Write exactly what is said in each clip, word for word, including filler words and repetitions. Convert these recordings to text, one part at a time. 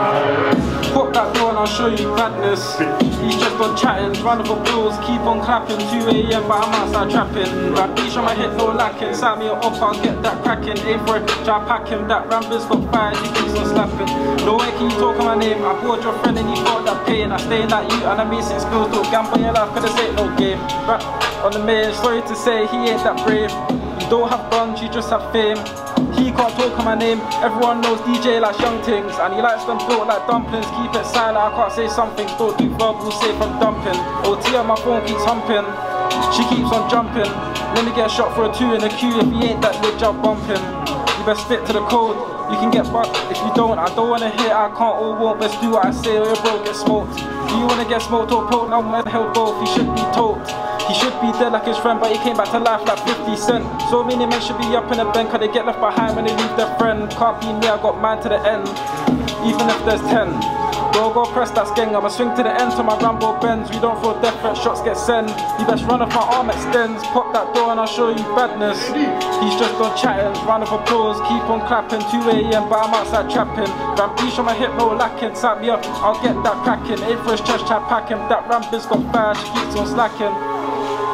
Pop that door and I'll show you badness. He's just on chatting, run of applause, keep on clapping. two A M but I'm outside trapping. That beach on my hit, no lacking. Sign me up, I'll get that cracking. Aim for it, try pack him. That Rambo's got fired, he keeps on slapping. No way can you talk on my name. I bought your friend and he got that pain. I stay like you and I made six skills. Don't gamble your life, cause this ain't no game. Rap on the main, sorry to say he ain't that brave. You don't have guns, you just have fame. He can't talk on my name, everyone knows D J likes young things. And he likes them built like dumplings, keep it silent, I can't say something. Don't do verbal, safe from dumping. O T on my phone keeps humping, she keeps on jumping. Let me get shot for a two in the queue, if he ain't that lit, jump bumping. You best stick to the code, you can get bucked if you don't. I don't wanna hear I can't or won't, best do what I say or your bro get smoked. Do you wanna get smoked or poked? No man, hell both, he should be told. He should be dead like his friend, but he came back to life like fifty cent. So many men should be up in the bank, cause they get left behind when they leave their friend. Can't be me, I got mine to the end, even if there's ten. Go, go press that skeng, I'ma swing to the end till my Rambo bends. We don't throw death threat, shots get sent. You best run off my arm extends. Pop that door and I'll show you badness. He's just on chatting, round of applause, keep on clapping. two A M but I'm outside trapping. Rambeesh on my hip, no lacking. Sat me up, I'll get that cracking. Aim for his chest, try pack him. That Rambo's got fired, she keeps on slacking.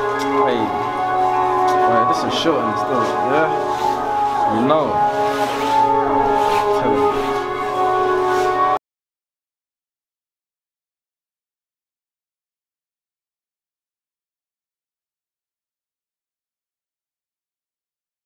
Wait, wait, this is shorting still, yeah? You know.